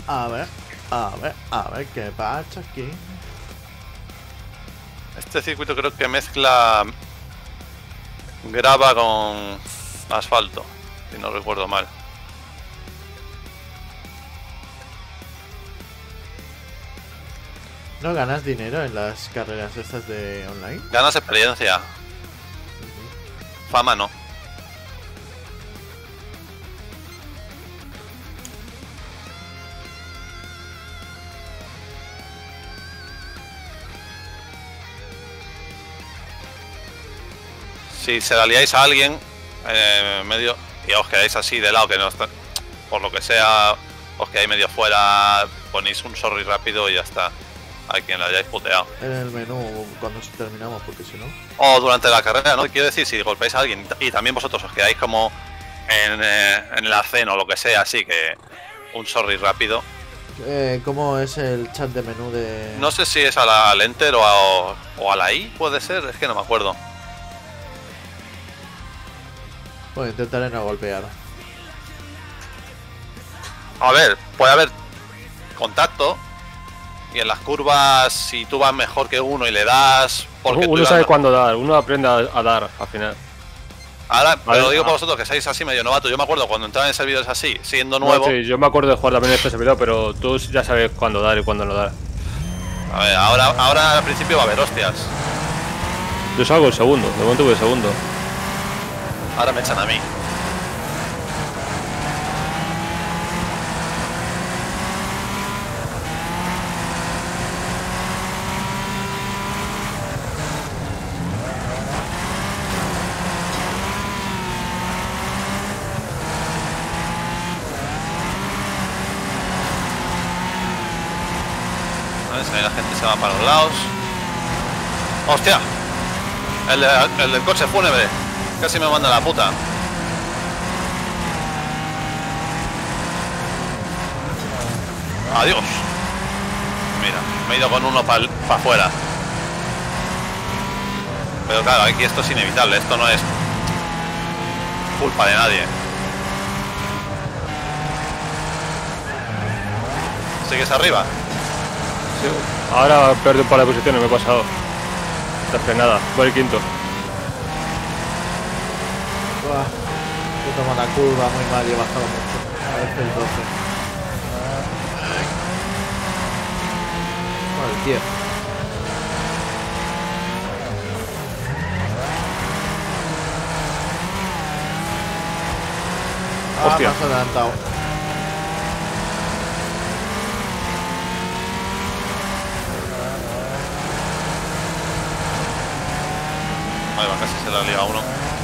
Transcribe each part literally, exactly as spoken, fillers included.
A ver, a ver, a ver qué pasa aquí. Este circuito creo que mezcla grava con asfalto, si no recuerdo mal. ¿No ganas dinero en las carreras estas de online? Ganas experiencia. Uh-huh. Fama no. Si se la liáis a alguien eh, medio y os quedáis así de lado, que no está, por lo que sea, os quedáis medio fuera, ponéis un sorry rápido y ya está. A quien la hayáis puteado. En el menú cuando terminamos, porque si no. O durante la carrera, ¿no? Quiero decir, si golpeáis a alguien y también vosotros os quedáis como en, eh, en el arcén o lo que sea, así que un sorry rápido. Eh, ¿Cómo es el chat de menú de...? No sé si es a la al enter o a, o a la I, puede ser, es que no me acuerdo. Bueno, intentaré no golpear. A ver, puede haber contacto. Y en las curvas, si tú vas mejor que uno y le das... porque uno sabe cuándo dar, uno aprende a, a dar al final. Ahora, A pero ver, digo ah. por vosotros que seáis así medio novato. Yo me acuerdo cuando entraba en servidores así, siendo No, nuevo... sí, yo me acuerdo de jugar también en este servidor, pero tú ya sabes cuándo dar y cuándo no dar. A ver, ahora, ahora al principio va a haber hostias. Yo salgo el segundo, de momento voy el segundo. Ahora me echan a mí. Ahí la gente se va para los lados. ¡Hostia! El, de, el del coche fúnebre. Casi me manda la puta. Adiós. Mira, me he ido con uno para pa afuera. Pero claro, aquí esto es inevitable. Esto no es culpa de nadie. ¿Sigues arriba? Sí, ahora pierdo un par de posiciones, me he pasado. Desfrenada, voy el quinto. Buah, he tomado la curva muy mal y he bajado mucho. A veces el doce. Bueno, el diez. Ah, Hostia. me has adelantado. Vale, va, casi se la ha liado uno.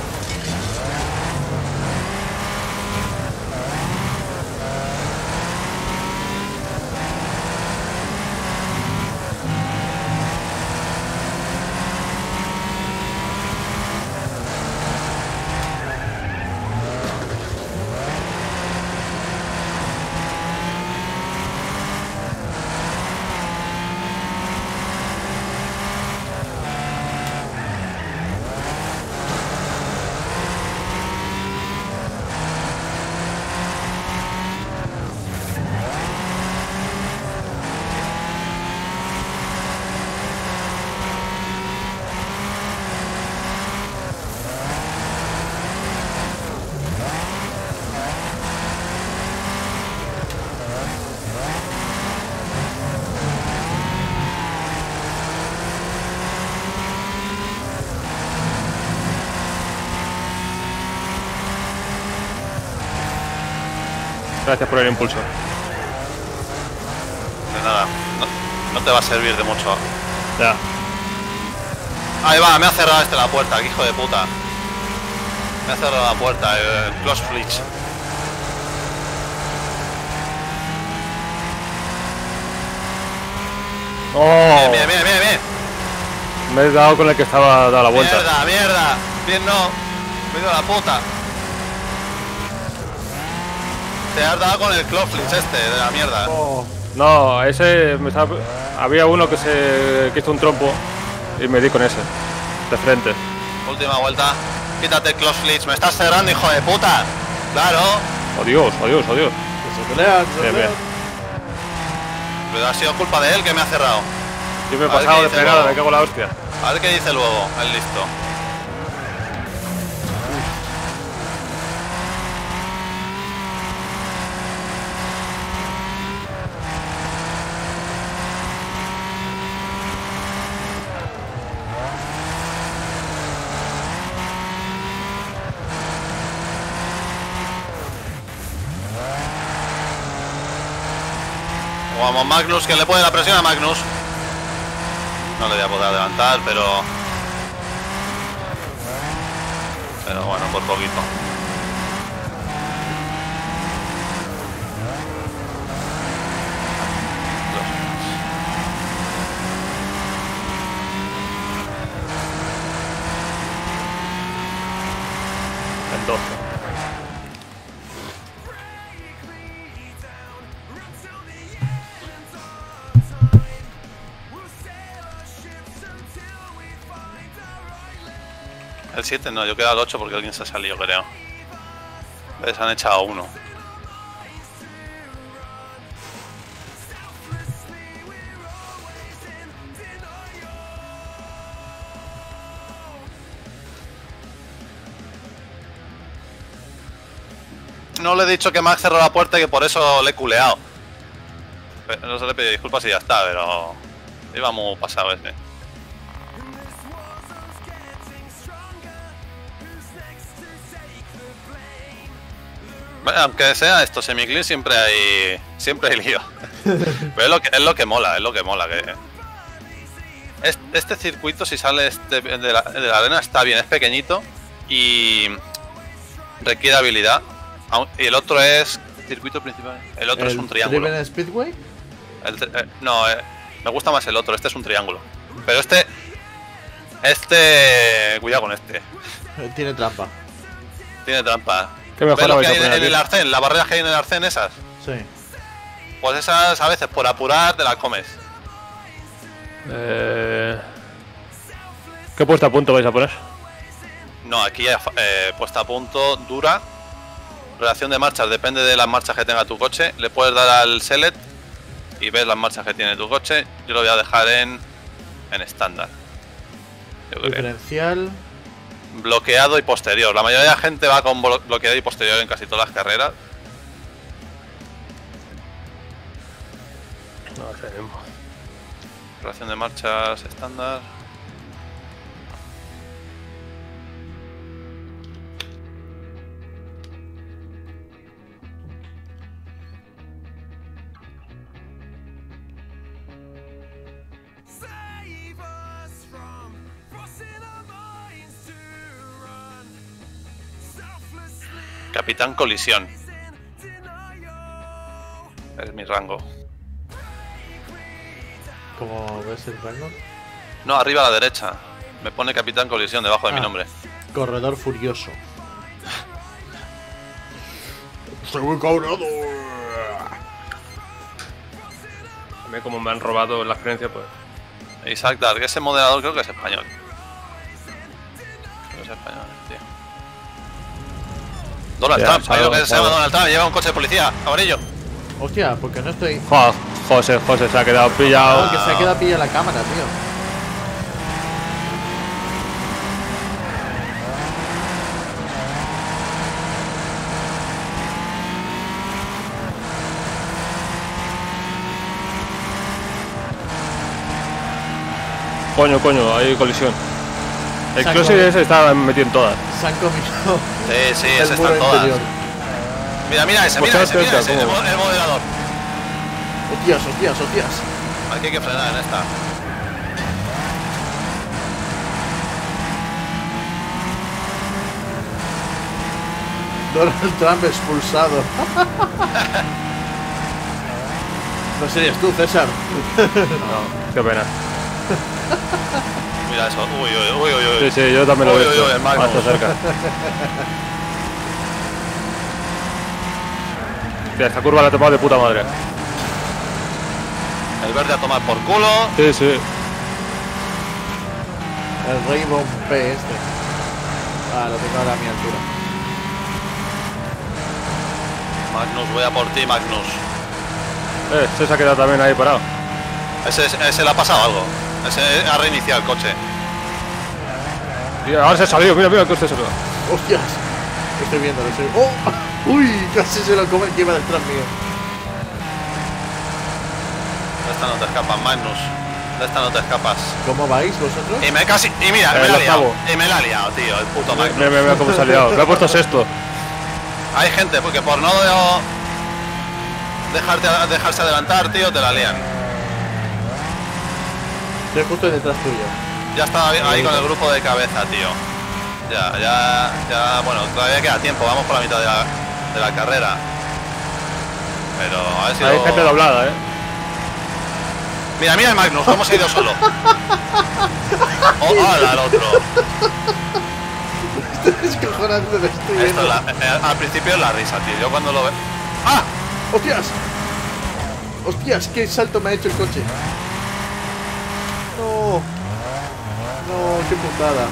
Gracias por el impulso. De nada, no, no te va a servir de mucho. Ya. Ahí va, me ha cerrado este la puerta, que hijo de puta. Me ha cerrado la puerta, el close flitch. ¡Oh! Bien, bien, bien, bien. Me he dado con el que estaba dando la vuelta. Mierda, mierda. Bien, no. Me he ido a la puta. Te has dado con el close flitch este de la mierda. Oh, No, ese me estaba... había uno que se que hizo un trompo y me di con ese de frente. Última vuelta. Quítate el close flitch. Me estás cerrando, hijo de puta. Claro. Oh Dios, oh Dios, oh Dios. que se pelean, se Bien, pelean. bien. Pero ha sido culpa de él que me ha cerrado. Yo me he A ver pasado qué de dice frenada, luego. me cago en la hostia. A ver qué dice luego, el listo. Vamos Magnus, que le pone la presión a Magnus. No le voy a poder adelantar, pero... Pero bueno, por poquito. El doce. El siete no, yo quedo al ocho porque alguien se ha salido, creo. Les han echado uno. No le he dicho que Max cerró la puerta y que por eso le he culeado. Pero no se le pide disculpas y ya está, pero... Iba muy pasado ese. Bueno, aunque sea esto semiclean, siempre hay siempre hay lío. Pero es lo que es lo que mola, es lo que mola que este, este circuito, si sale este de la, de la arena, está bien, es pequeñito y requiere habilidad. Y el otro es circuito principal. El otro ¿El es un triángulo. Driven Speedway? El, eh, no, eh, me gusta más el otro. Este es un triángulo. Pero este, este, cuidado con este. Tiene trampa. Tiene trampa. ¿Qué ¿Ves mejor lo vais que a hay poner en el aquí? arcén? Las barreras que hay en el arcén, esas. Sí. Pues esas a veces por apurar te las comes. Eh... ¿Qué puesta a punto vais a poner? No, aquí hay eh, puesta a punto dura. Relación de marchas, depende de las marchas que tenga tu coche. Le puedes dar al select y ves las marchas que tiene tu coche. Yo lo voy a dejar en en estándar. Yo creo. Diferencial. Bloqueado y posterior. La mayoría de la gente va con blo- bloqueado y posterior en casi todas las carreras. No tenemos. Relación de marchas estándar. Capitán colisión. Es mi rango. ¿Cómo ves el rango? No, arriba a la derecha. Me pone capitán colisión debajo de Ah. mi nombre. Corredor furioso. Estoy muy cabrado. A mí como me han robado la experiencia, pues... Isaac Dark, ese moderador creo que es español. Creo que es español, tío. Donald Ya, Trump, se ha hay uno que se avanzado. llama Donald Trump, lleva un coche de policía, amarillo. Hostia, porque no estoy. Jo- José, José se ha quedado pillado. No, que se ha quedado pilla la cámara, tío. Coño, coño, hay colisión. El Saco. closet ese está metido en todas. Se han comido Sí, sí, el ese muro está en todas. interior. Mira, mira ese, Pues mira hostia, ese, mira ese, hostia, el, ¿cómo? mo- el moderador. Hostias, hostias, hostias. Aquí hay que frenar en esta. Donald Trump expulsado. No serías tú, César. No, qué pena. Mira eso. Uy, uy, uy, uy. Sí, uy. sí, yo también lo Uy, he uy, visto. uy, el Magnus. Hasta cerca. Hostia, esta curva la he tomado de puta madre. El verde a tomar por culo. Sí, sí. El Rainbow P este. Ah, lo tengo ahora a mi altura. Magnus, voy a por ti, Magnus. Eh, se ha quedado también ahí parado. Ese, ese le ha pasado algo. Ese ha reiniciado el coche. Y ahora se ha salido, mira, mira el coche solo. ¡Hostias! Lo estoy viendo, lo estoy... ¡Oh! ¡Uy! Casi se lo come el que iba detrás mío. De esta no te escapas, Magnus. De esta no te escapas. ¿Cómo vais vosotros? Y me casi... Y mira, Eh, me la lo ha liado. acabo. Y me la ha liado, tío, el puto Magnus. Mira, mira, mira cómo se ha liado. Me ha puesto sexto. Hay gente porque por no dejarte, dejarse adelantar, tío, te la lían. Estoy justo detrás tuyo. Ya estaba ahí con el grupo de cabeza, tío. Ya, ya, ya, bueno, todavía queda tiempo, vamos por la mitad de la, de la carrera. Pero a ver si Hay lo... gente doblada, eh. Mira, mira el Magnus, cómo se ha ido solo. Oh, hola, el otro. Estoy descojonando, lo estoy Esto viendo. es la- eh, al principio es la risa, tío. Yo cuando lo veo... ¡Ah! ¡Hostias! ¡Hostias! ¡Qué salto me ha hecho el coche! ¡No! ¡No! ¡Qué putada!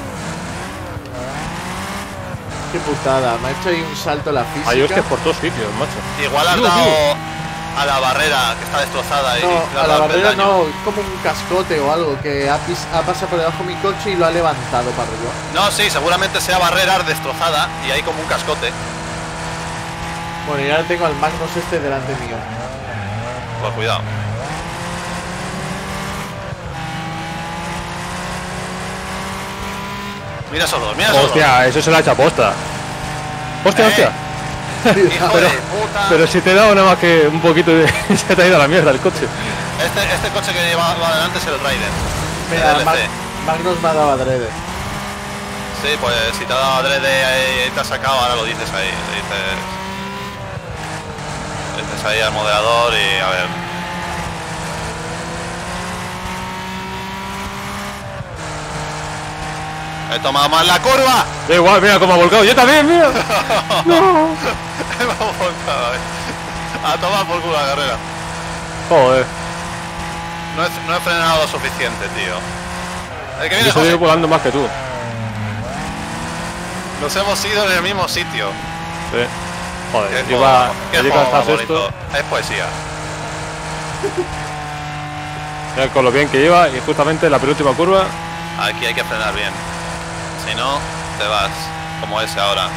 ¡Qué putada! Me ha hecho ahí un salto la física. Hay hostias por todos sitios, macho. Igual has Tío, dado tío. a la barrera que está destrozada y No, le has a dado la el barrera peldaño. no, como un cascote o algo que ha, pis- ha pasado por debajo de mi coche y lo ha levantado para arriba. No, sí, seguramente sea barrera destrozada y hay como un cascote. Bueno, y ahora tengo al Magnus este delante mío. Pues cuidado. Mira solo, mira solo. Hostia, eso se la ha hecho aposta. Hostia, Eh. hostia. Hijo pero, de puta. pero si te he dado nada más que un poquito de... se te ha ido a la mierda el coche. Este, este coche que lleva va adelante es el Raiden. Mira, el D L C. Ma- Magnus me ha dado adrede. Sí, pues si te ha dado adrede y te has sacado, ahora lo dices ahí. Le dices, le dices ahí al moderador y a ver. He tomado mal la curva. Da igual, mira cómo ha volcado. Yo también, mira. No. Vamos a ver. A tomar por culo la carrera. Joder. No he, no he frenado lo suficiente, tío. El que viene Yo estoy José. volando más que tú. Nos hemos ido en el mismo sitio. Sí. Joder, Qué yo juego- iba... qué yo iba juego hasta más sexto. bonito. Es poesía. Mira con lo bien que iba y justamente en la penúltima curva. Aquí hay que frenar bien. Si no, te vas. Como ese ahora.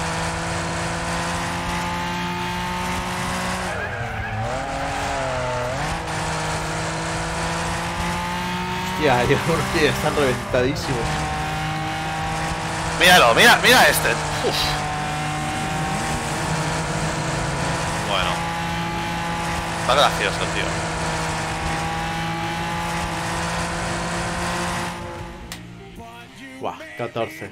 Hostia, hay algunos que ya están reventadísimos. Míralo, mira, mira este. Uf. Bueno. Está gracioso, tío. Buah, catorce.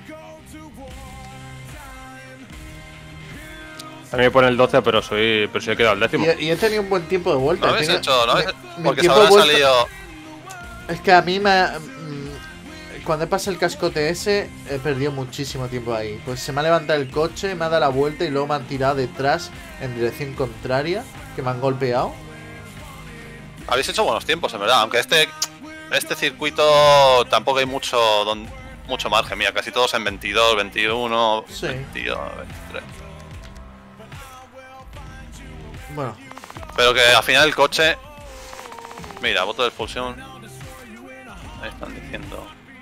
A mí me pone el doce, pero soy pero soy he quedado al décimo. Y, y he tenido un buen tiempo de vuelta. No habéis Tengo- hecho, no habéis... mi- mi Porque se tiempo de habrá vuelta- salido... Es que a mí me... ha- mm, Cuando he pasado el cascote ese, he perdido muchísimo tiempo ahí. Pues se me ha levantado el coche, me ha dado la vuelta y luego me han tirado detrás en dirección contraria, que me han golpeado. Habéis hecho buenos tiempos, en verdad. Aunque este este circuito tampoco hay mucho don- mucho margen. Mira, casi todos en veintidós, veintiuno, Sí. veintidós, veintitrés. Bueno, Pero que al final el coche... Mira, voto de expulsión. Ahí están diciendo...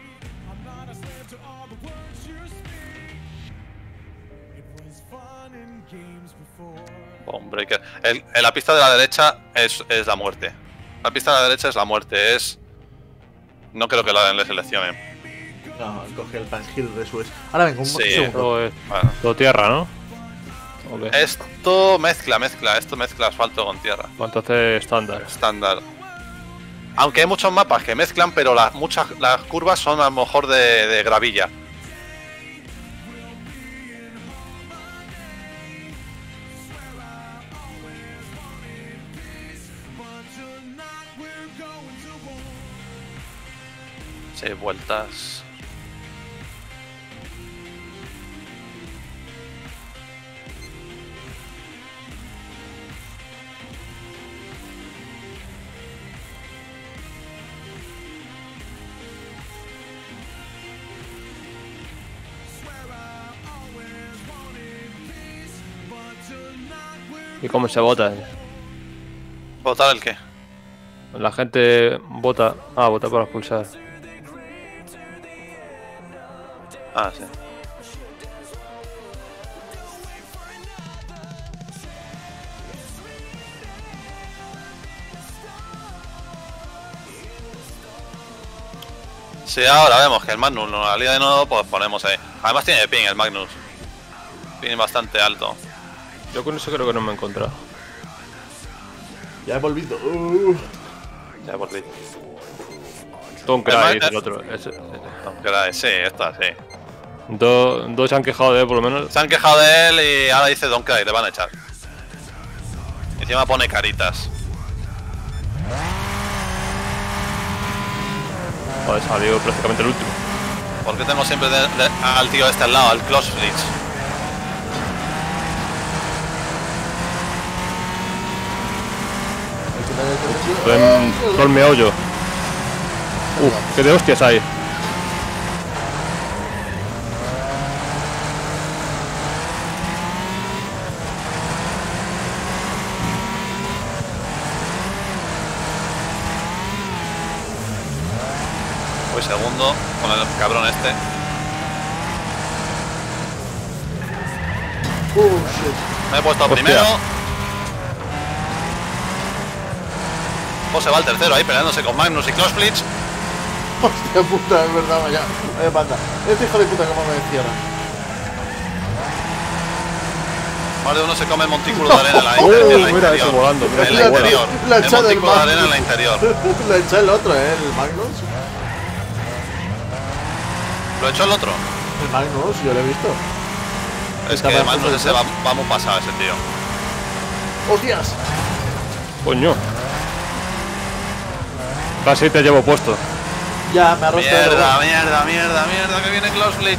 Hombre, que el, en la pista de la derecha es, es la muerte. La pista de la derecha es la muerte, es... No creo que la le seleccionen. no, coge el Pangil Resues. Ahora vengo, un Sí. segundo. Todo, es- Bueno, todo tierra, ¿no? ¿O qué? esto mezcla, mezcla, esto mezcla asfalto con tierra. Pues entonces estándar. Estándar. Aunque hay muchos mapas que mezclan, pero las muchas las curvas son a lo mejor de, de gravilla. Seis vueltas. ¿Y cómo se vota? ¿Votar el qué? La gente vota. Ah, vota para expulsar. Ah, sí. Sí, ahora vemos que el Magnus no la lía de nuevo, pues ponemos ahí. Además tiene ping el Magnus. Ping bastante alto. Yo con eso creo que no me he encontrado. Ya he volvido. Uh. Ya por ti. Tom Cry, Además, dice el otro. Ese, ese. Aunque la- Sí, esta, sí. Dos, dos se han quejado de él, por lo menos. Se han quejado de él y ahora dice Don't Cry, le van a echar. Encima pone caritas. Joder, salió prácticamente el último. ¿Por qué tengo siempre de- de- al tío este al lado, al Close Blitz? Todo en- todo el meollo. Uf, qué de hostias hay. Voy segundo con el cabrón este. Uh, shit. Me he puesto Hostia. primero. José va al tercero ahí peleándose con Magnus y Close Blitz. Hostia puta, es verdad, vaya. Vaya panda. Este hijo de puta cómo me encierra. Más de uno se come el montículo de arena en la, Oh, en la mira interior. eso volando, mira en cómo la vuela. interior. La El echada del montículo de arena en Magnus. la interior. Lo echa el otro, eh, el Magnus. ¿Lo echó el otro? El Magnus, yo lo he visto. Es Está que bajo Magnus el ese va, va muy pasado ese tío. ¡Hostias! Coño. Casi te llevo puesto. Ya, me ha roto el Mierda, ojo. mierda, mierda, mierda, que viene Close Blitz.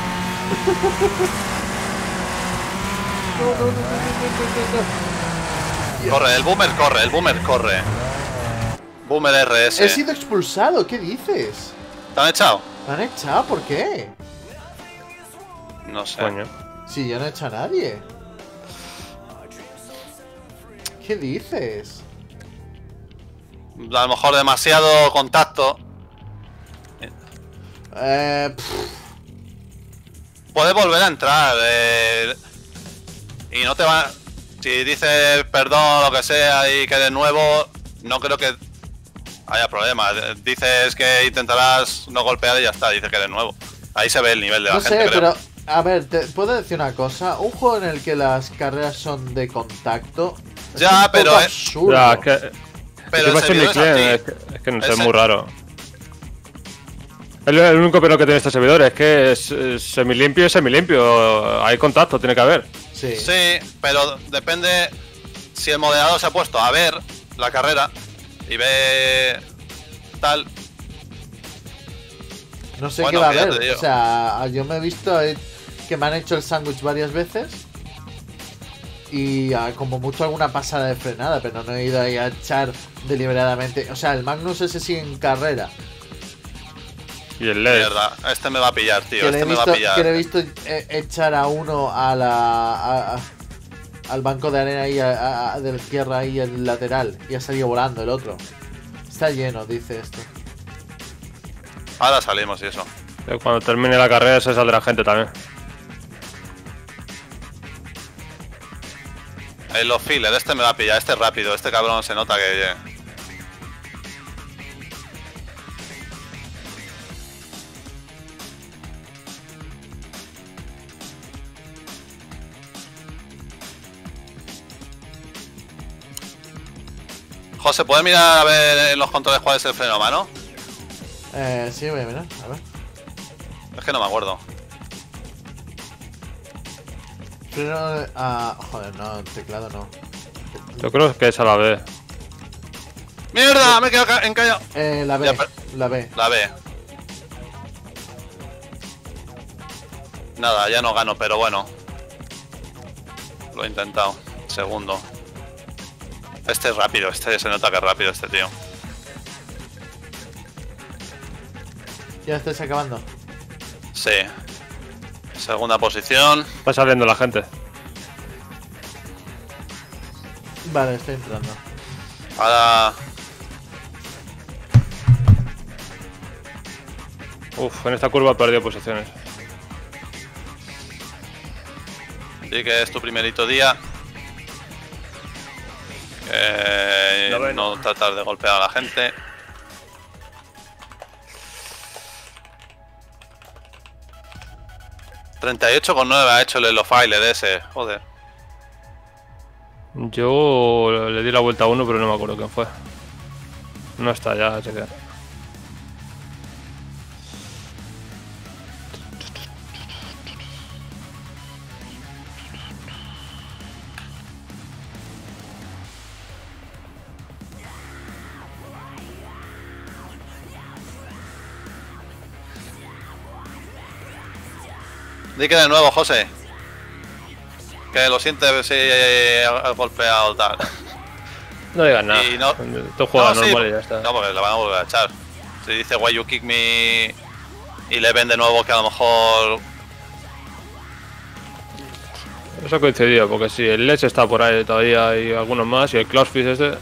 No, no, no, no, no, no, no. Corre, el boomer corre, el boomer corre. Boomer R S. He sido expulsado, ¿qué dices? ¿Te han echado? ¿Me han echado? ¿Por qué? No sé. Coño. Si yo no he hecho a nadie. ¿Qué dices? A lo mejor demasiado contacto. Eh, pff, Puedes volver a entrar. eh, y no te va. Si dices perdón, lo que sea, y que de nuevo, no creo que haya problema. Dices que intentarás no golpear y ya está. Dices que de nuevo. Ahí se ve el nivel de la no gente, sé, creo. pero a ver, te puedo decir una cosa. Un juego en el que las carreras son de contacto. es Ya, un poco pero, eh, absurdo. Ya, es que. Pero es que va a el ser mi servidor es cliente, así. es que, es que no sé, es Ese- muy raro. Es lo- el único pero que tiene este servidor, es que es, es semilimpio y semilimpio. Hay contacto, tiene que haber. Sí. Sí, pero depende si el moderador se ha puesto a ver la carrera y ve tal. No sé Bueno, qué va a que ya haber. te digo. O sea, yo me he visto eh, que me han hecho el sándwich varias veces. Y ah, como mucho alguna pasada de frenada, pero no he ido ahí a echar deliberadamente. O sea, el Magnus ese sí en carrera. Y el L E D. Mierda, este me va a pillar, tío. Que le, Este he me va visto, a pillar. que le he visto eh, echar a uno a la a- a- al banco de arena ahí, a- a- de la tierra ahí, el lateral. Y ha salido volando el otro. Está lleno, dice esto. Ahora salimos y eso. Que Cuando termine la carrera se saldrá gente también. En los fillers, este me va a pillar. Este es rápido. Este cabrón se nota que. José, ¿puedes mirar a ver en los controles cuál es el freno a mano? Eh, sí, voy a mirar, a ver. Es que no me acuerdo. Freno de- ah, joder, no, el teclado no. Yo creo que es a la B. ¡Mierda! Me he quedado ca- encallado. Eh, la B, Ya, pero- la B. La B. Nada, ya no gano, pero bueno. Lo he intentado. Segundo. Este es rápido, este se nota que es rápido este tío. Ya estáis acabando. Sí. Segunda posición. Está saliendo la gente. Vale, estoy entrando. Ahora... Uf, en esta curva he perdido posiciones. Sí que es tu primerito día. Eh, No, no tratar de golpear a la gente. treinta y ocho coma nueve ha hecho el Elo File de ese, joder. Yo le di la vuelta a uno, pero no me acuerdo quién fue. No está ya, chequear. Di que de nuevo, José. Que lo sientes si has golpeado tal. No digas nada. Y no- Tú juegas No, sí, normal y ya está. No, porque le van a volver a echar. Si dice why you kick me y le ven de nuevo que a lo mejor... Eso coincidía, porque si el Ledge está por ahí todavía y algunos más, y el Cloudfish este...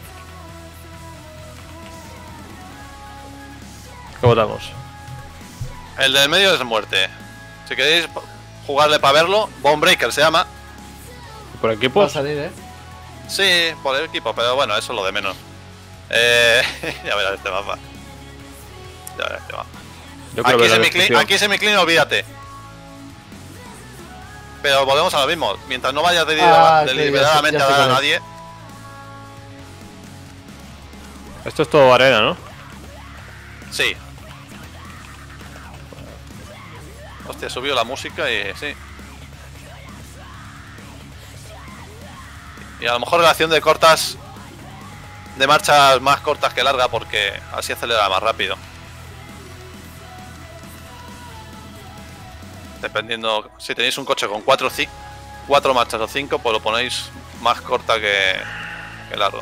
¿Qué votamos? El del medio es muerte. Si queréis jugarle para verlo, Bonebreaker se llama. ¿Por Va a equipos? salir, ¿eh? Sí, por el equipo, pero bueno, eso es lo de menos. Eh, ya verás este mapa. Ya verás este mapa. Yo creo Aquí que la semiclean, descripción. aquí semiclean, olvídate. Pero volvemos a lo mismo. Mientras no vayas de- Ah, ok, ya sé- deliberadamente ya a sé dar a cuál es. nadie. Esto es todo arena, ¿no? Sí. Hostia, subió la música y sí. Y a lo mejor relación de cortas, de marchas más cortas que larga, porque así acelera más rápido. Dependiendo, si tenéis un coche con cuatro, ci- cuatro marchas o cinco, pues lo ponéis más corta que, que largo.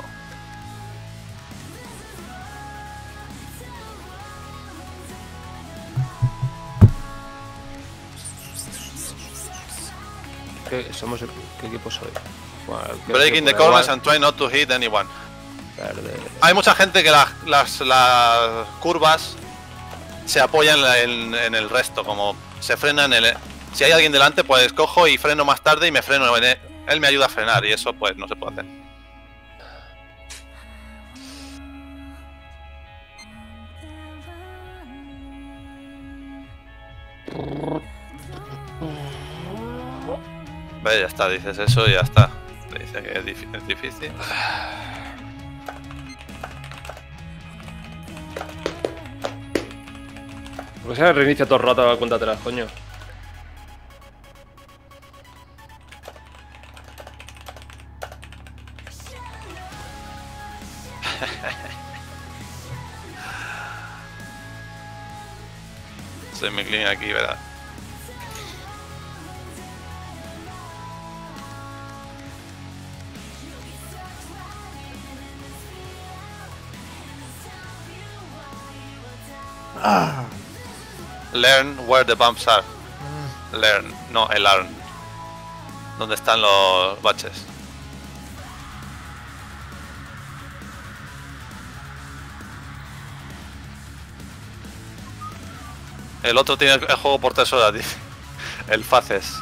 ¿Qué, somos, ¿qué equipo soy? Bueno, creo Breaking que the por corners igual, and try not to hit anyone. verde. Hay mucha gente que las, las, las curvas se apoyan en, la- en- en el resto, como se frenan en el... Si hay alguien delante, pues cojo y freno más tarde y me freno en él. Él me ayuda a frenar y eso pues no se puede hacer. Ve, ya está, dices eso y ya está. Te dice que es, difí- es difícil. Porque se reinicia todo el rato la cuenta atrás, coño. Soy mi clean aquí, ¿verdad? Ah, Learn where the bumps are. Learn, no, el learn. ¿Dónde están los baches? El otro tiene el juego por tres horas, dice. El Faces.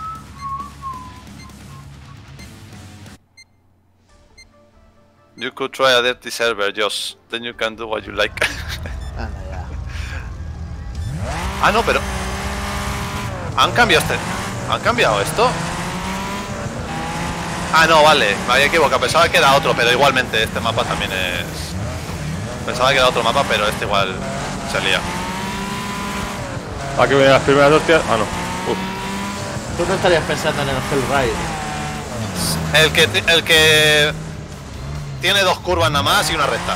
You could try a dirty server, Josh. Then you can do what you like. anda ya. Ah, no, pero... ¿Han cambiado este? ¿Han cambiado esto? Ah, no, vale. Me había equivocado. Pensaba que era otro, pero igualmente este mapa también es... Pensaba que era otro mapa, pero este igual se lía. Aquí vienen las primeras hostias. Ah, no. Uf. Tú no estarías pensando en el Hellride. El que, ti- el que tiene dos curvas nada más y una recta.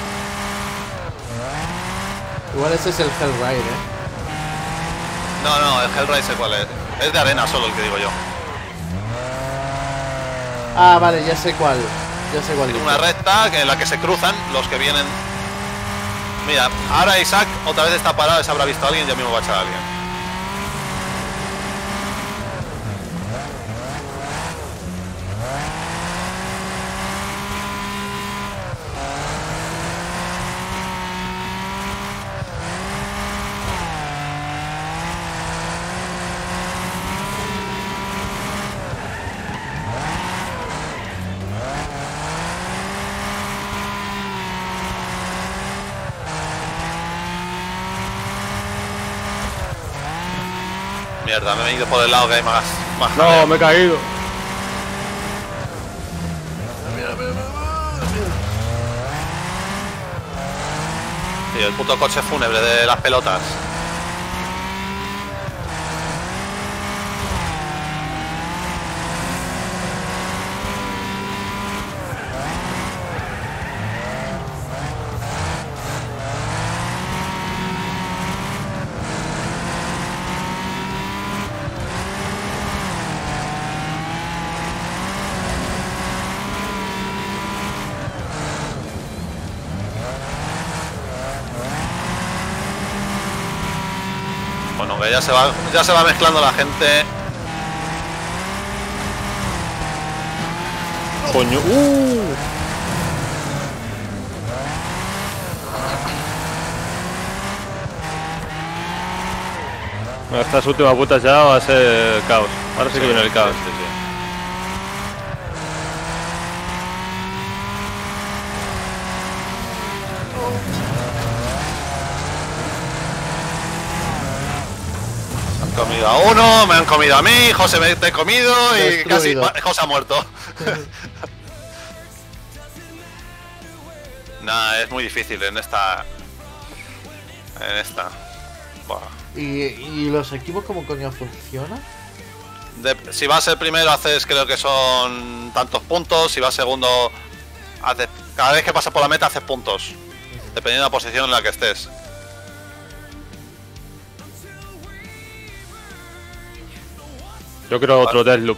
Igual ese es el Hellride, ¿eh? No, no, el Hellride sé cuál es. Es de arena solo el que digo yo. Ah, vale, ya sé cuál. Ya sé cuál. Tiene una dices. recta que- en la que se cruzan los que vienen. Mira, ahora Isaac otra vez está parado, se habrá visto a alguien y ya mismo va a echar a alguien. Mierda, me he ido por el lado que hay más. más No, jaleo. me he caído. Tío, el puto coche fúnebre de las pelotas. Bueno, que ya se va, ya se va mezclando la gente. Coño. Uh. Estas últimas vueltas ya va a ser caos. Ahora sí que viene el caos. Sí, sí, sí. Me han comido a uno, me han comido a mí, José me te he comido y casi Destruido. José ha muerto. Nah, es muy difícil en esta. En esta. Buah. ¿Y, y los equipos cómo coño funcionan? De- si vas el primero haces, creo que son tantos puntos. Si vas segundo, haces, cada vez que pasas por la meta haces puntos, dependiendo de la posición en la que estés. Yo quiero otro Deathloop.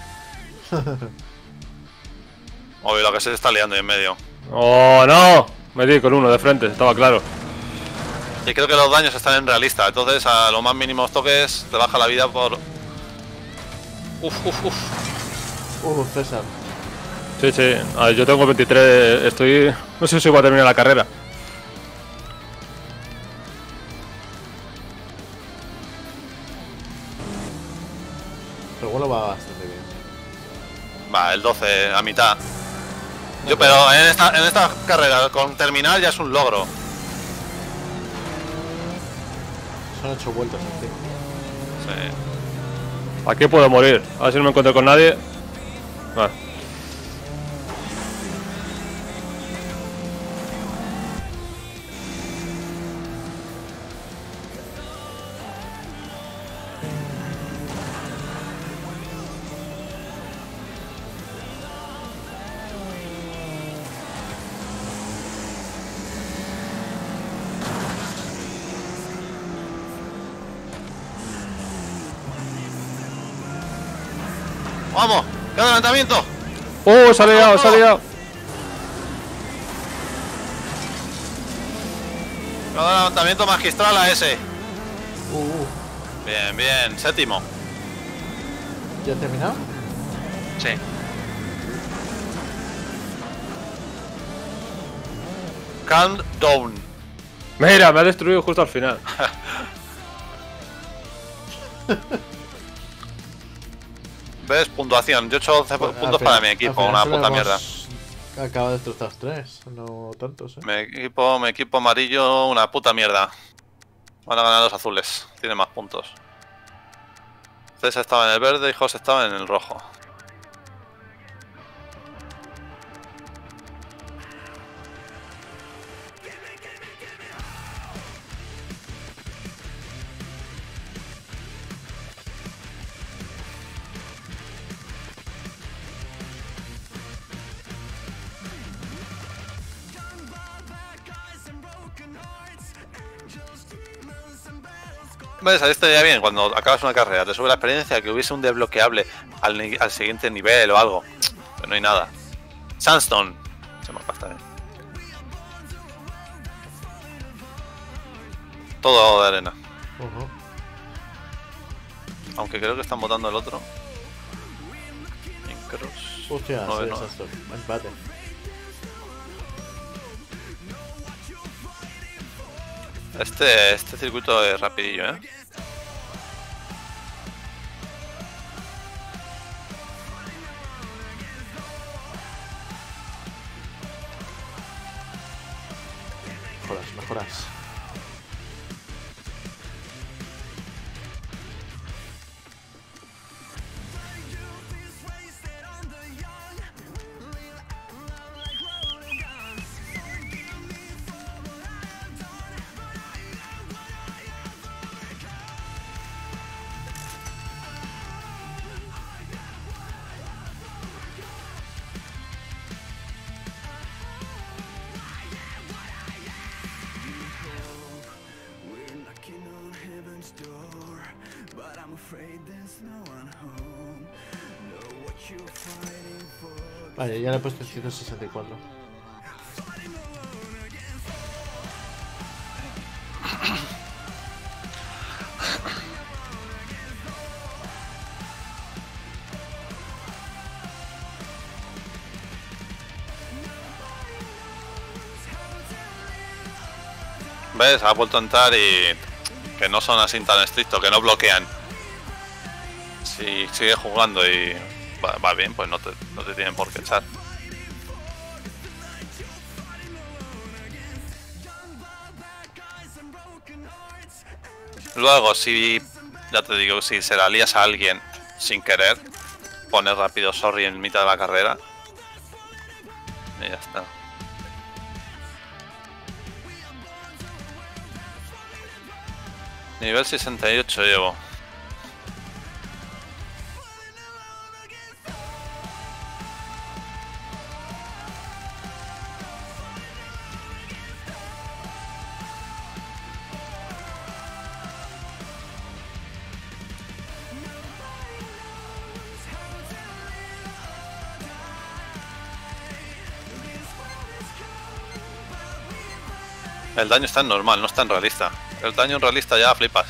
O lo que se está liando ahí en medio. ¡Oh, no! Me di con uno de frente, estaba claro. Y creo que los daños están en realista, entonces a los más mínimos toques te baja la vida por... Uf, uf, uf. Uh, César. Sí, sí. A ver, yo tengo veintitrés, estoy... No sé si voy a terminar la carrera. Pero bueno, va bastante bien. Va, el doce a mitad. Yo, pero en esta, en esta carrera, con terminar ya es un logro. Son ocho vueltas, tío. Sí. Aquí puedo morir. A ver si no me encuentro con nadie. Vale. ¡Vamos! ¡Qué adelantamiento! ¡Oh, se ha liado, se ha liado! ¡Qué adelantamiento magistral a ese! Uh, uh. Bien, bien, séptimo. ¿Ya ha terminado? Sí. Calm down. Mira, me ha destruido justo al final. ¿Ves? Puntuación. Yo he hecho once Pues, puntos al para final- mi al equipo. final Una solo puta hemos mierda. Acaba de destrozar tres, no tantos, eh. Mi equipo, mi equipo amarillo, una puta mierda. Van a ganar los azules. Tiene más puntos. César estaba en el verde y José estaba en el rojo. ¿Ves? A este día bien, cuando acabas una carrera, te sube la experiencia, que hubiese un desbloqueable al, ni- al siguiente nivel o algo. Pero no hay nada. Sandstone. Se me pasa bien. Todo de arena. Ujú. Aunque creo que están votando el otro. En cross. Hostia, No, sí, no. exacto. Empate. Este, este circuito es rapidillo, ¿eh? Mejoras, mejoras. Vale, ya le he puesto ciento sesenta y cuatro. ¿Ves? Ha vuelto a entrar y que no son así tan estrictos, que no bloquean. Si sigue jugando y va, va bien, pues no te, no te tienen por qué echar. Luego, si ya te digo, si se la lías a alguien sin querer, pones rápido sorry en mitad de la carrera y ya está. Nivel sesenta y ocho llevo. El daño está en normal, no está en realista. El daño en realista ya flipas.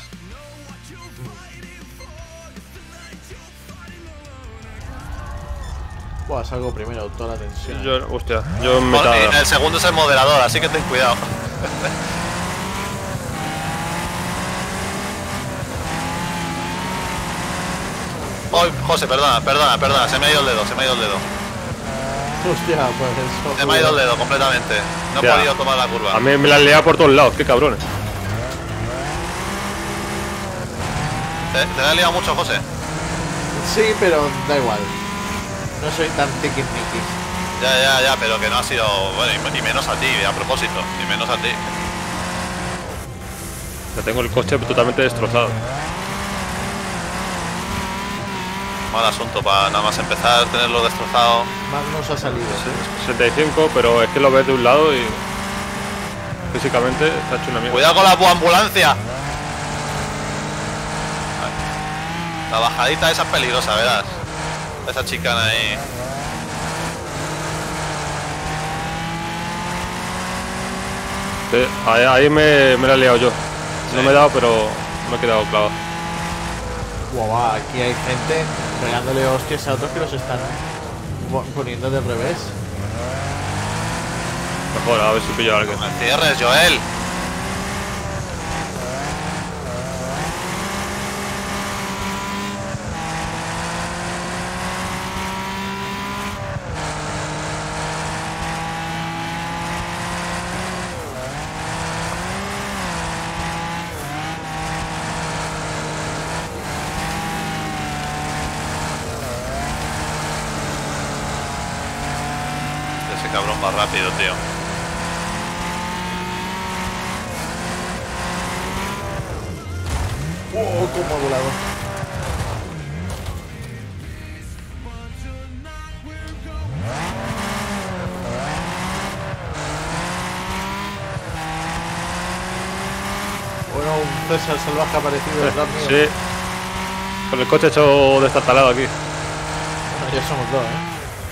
Buah, salgo primero, toda la tensión. Yo, hostia, yo me Bueno, estaba... y el segundo es el moderador, así que ten cuidado. Oh, José, perdona, perdona, perdona, se me ha ido el dedo, se me ha ido el dedo. Hostia, pues eso. Se me ha ido el dedo completamente. No he Ya. podido tomar la curva. A mí me la han liado por todos lados, qué cabrones. ¿Te, te la has liado mucho, José? Sí, pero da igual. No soy tan tiquismiquis. Ya, ya, ya, pero que no ha sido... Bueno, y, y menos a ti, a propósito. Y menos a ti. Ya tengo el coche totalmente destrozado. Mal asunto para nada más empezar a tenerlo destrozado. Magnus ha salido. sesenta y cinco, pero es que lo ves de un lado y... físicamente está hecho una mierda. Cuidado con la ambulancia. La bajadita esa es peligrosa, verás. Esa chicana ahí. Sí, ahí, ahí me, me la he liado yo. Sí. No me he dado, pero me he quedado clavado. Guau, aquí hay gente pegándole hostias a otros que los están po- poniendo de revés. Mejor, a ver si pillo a alguien. No me cierres, Joel. Ese cabrón va rápido, tío. Oh, cómo ha volado. Bueno, un César salvaje ha aparecido detrás mío. Sí. Con el coche hecho destartalado aquí. Bueno, ya somos dos, ¿eh?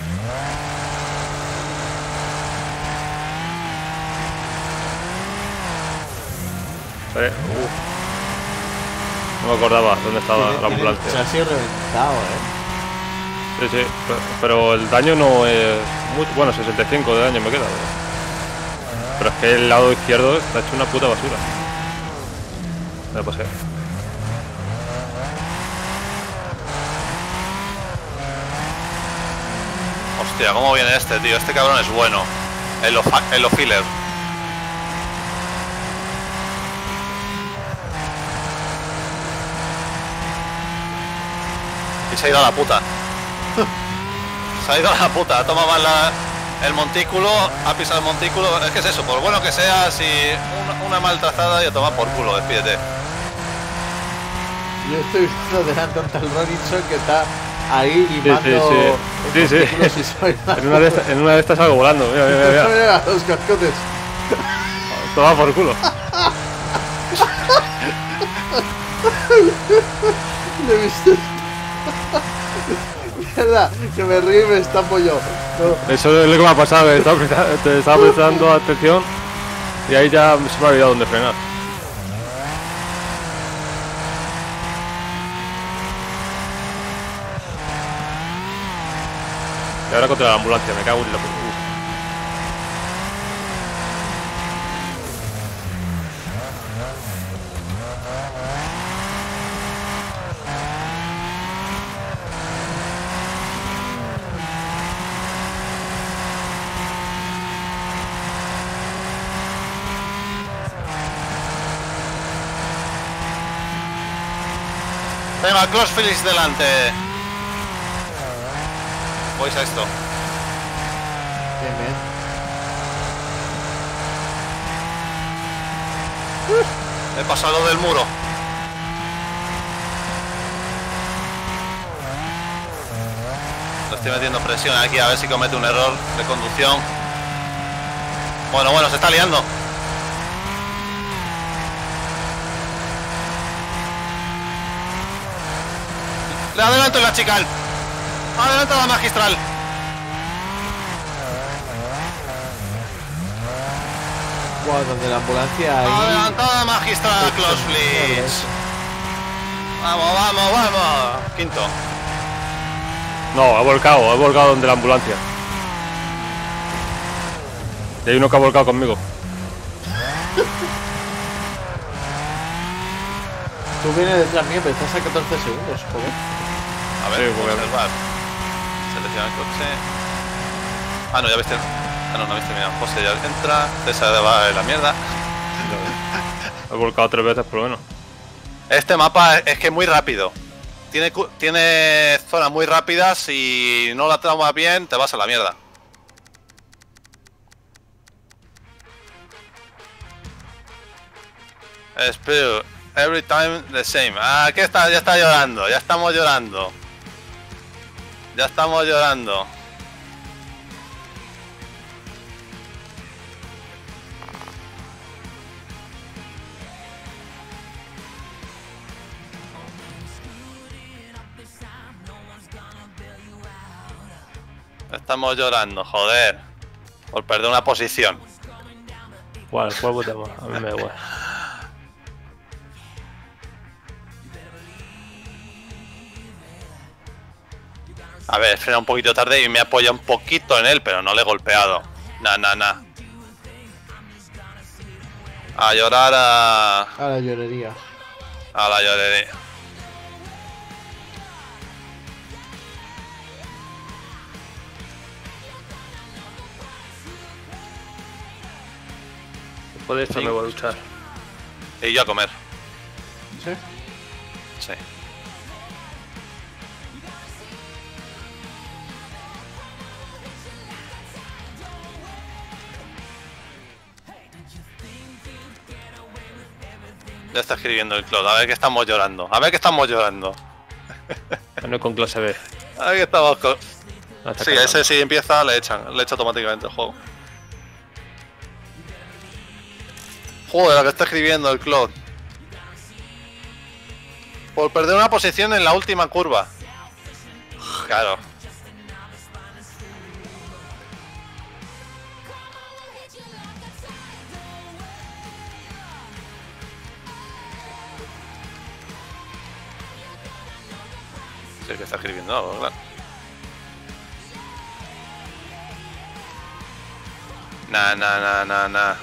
Sí. Uf. No me acordaba dónde estaba Tiene- la tiene ambulancia. el chasis reventado, ¿eh? Sí, sí, pero, pero el daño no es mucho. Bueno, sesenta y cinco de daño me queda. Pero, pero es que el lado izquierdo está hecho una puta basura. Me pasé. Hostia, cómo viene este, tío. Este cabrón es bueno. El ofa- el Ofiler. Y se ha ido a la puta. Se ha ido a la puta. Ha tomado mal la- el montículo, ha pisado el montículo. Es que es eso, por bueno que sea, si una, una mal trazada y a tomar por culo, despídete. Yo estoy viendo delante a un tal Robinson que está ahí Sí, limando sí, sí. Sí, sí. montículos y soy la- En una de estas, en una de estas salgo volando. Mira, mira, mira. Mira, los cascotes. Toma por culo. Le he visto. Mierda, que me río y me estampo yo. No. Eso es lo que me ha pasado, que estaba prestando, te estaba prestando atención y ahí ya se me ha olvidado dónde frenar. Y ahora contra la ambulancia, me cago en la puta. Venga, Close Felix delante. Voy a esto. Bien, bien. Uh, he pasado del muro. Le estoy metiendo presión aquí a ver si comete un error de conducción. Bueno, bueno, se está liando. Le adelanto en la chical. Adelanta la magistral. Wow, donde la ambulancia ahí. Adelantada magistral, Close Felix. Vamos, vamos, vamos. Quinto. No, ha volcado, ha volcado donde la ambulancia. Y hay uno que ha volcado conmigo. Tú vienes detrás mío, pero estás a catorce segundos, joder. A ver, Sí, porque- observar. Selecciona el coche. Ah, no, ya habéis terminado. Ah, no, no habéis terminado. José ya entra. César va en la mierda. He volcado tres veces por lo menos. Este mapa es que es muy rápido. Tiene, cu- tiene zonas muy rápidas y no la tramas bien, te vas a la mierda. Espero. Every time the same. Ah, ¿qué está? Ya está llorando. Ya estamos llorando. Ya estamos llorando. Estamos llorando, joder. Por perder una posición. ¿Cuál? ¿Cuál votamos? A mí me da igual. A ver, frena un poquito tarde y me apoya un poquito en él, pero no le he golpeado. Nah, nah, nah. A llorar a... A la llorería. a la llorería. Después de esto Sí. me voy a duchar. Y yo a comer. ¿Sí? Sí. Ya está escribiendo el Claude. A ver que estamos llorando. A ver que estamos llorando. No con clase B. A ver que estamos con... Ah, está Sí, cargando. ese si empieza le echan. Le echa automáticamente el juego. Joder, lo que está escribiendo el Claude. Por perder una posición en la última curva. Claro. Sí, que está escribiendo algo, claro. Nah, nah, nah, nah, nah.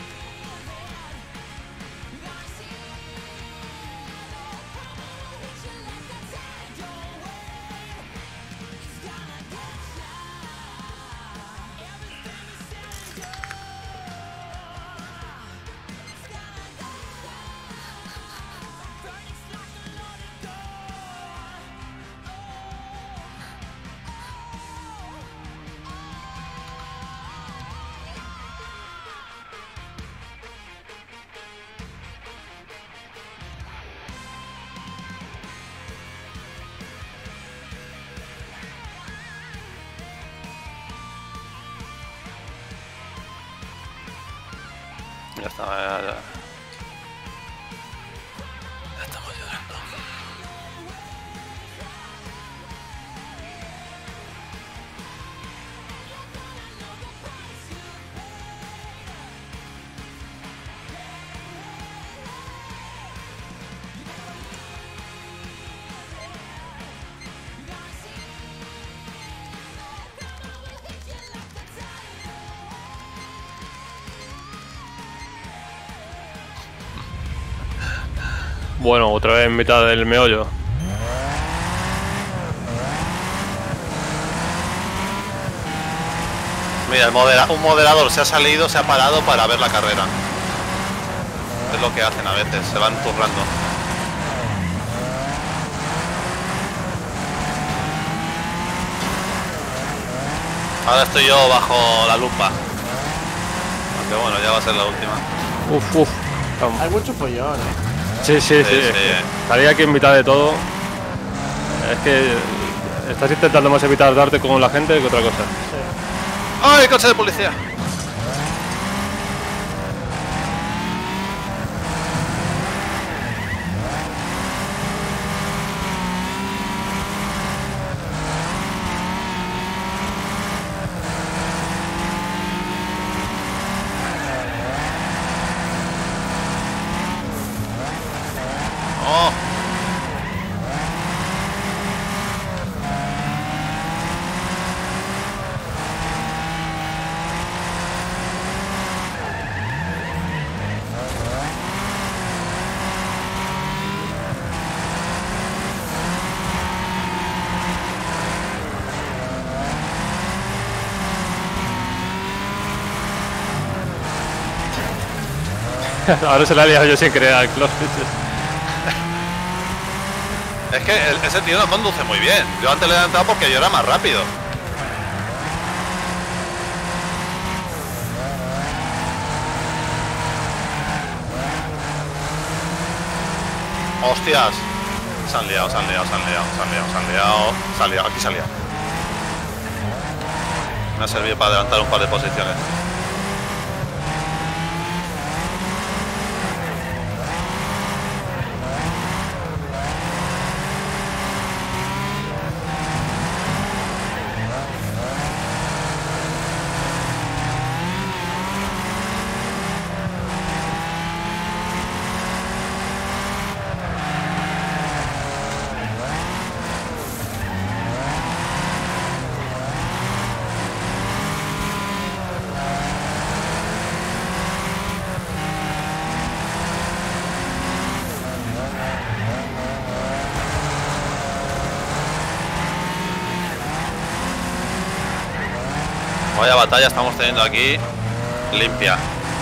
Ya está, ya, ya. Ya estamos llorando. Bueno, otra vez en mitad del meollo. Mira, el modera un moderador se ha salido, se ha parado para ver la carrera. Es lo que hacen a veces, se van turrando. Ahora estoy yo bajo la lupa. Aunque bueno, ya va a ser la última. Uf, uf. Hay mucho follón, eh. Sí, sí, sí. Sí, sí. Estaría aquí en mitad de todo. Es que estás intentando más evitar darte con la gente que otra cosa. Sí. ¡Ay, coche de policía! ¡Oh! Ahora se la he liado yo sin querer al clutch. Es que el- ese tío no conduce muy bien. Yo antes le he adelantado porque yo era más rápido. ¡Hostias! Se han liado, se han liado, se han liado, se han liado, se han liado. Se han liado, aquí se han liado. Me ha servido para adelantar un par de posiciones. Vaya batalla estamos teniendo aquí. Limpia.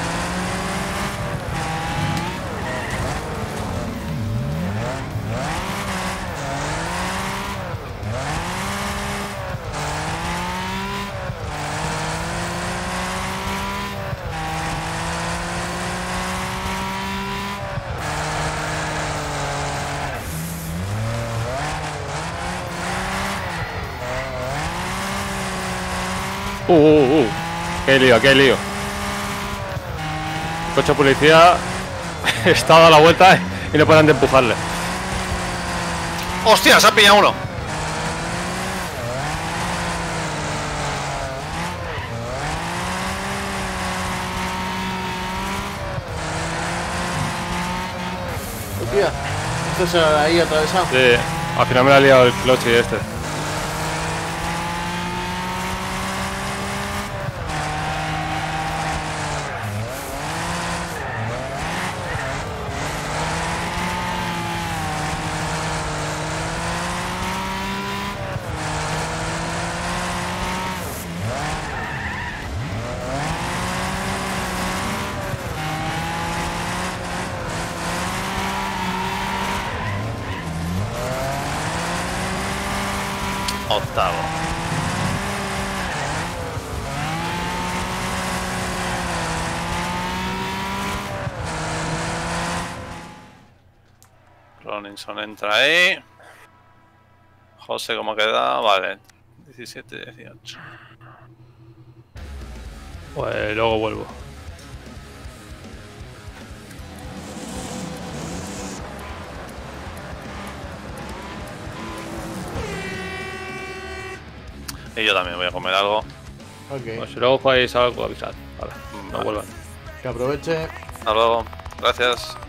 Uh, uh, uh. Qué lío, qué lío. El coche de policía está dando la vuelta y no paran de empujarle. ¡Hostia! Se ha pillado uno. Hostia. Esto se ha ahí atravesado. Sí, al final me la ha liado el clutch y este. Octavo. Roninson entra ahí. José, ¿cómo queda? Vale. diecisiete, dieciocho. Pues luego vuelvo. Y yo también voy a comer algo. Ok. Pues si luego jugáis algo, avisad. Vale, no Vale. vuelvan. Que aproveche. Hasta luego. Gracias.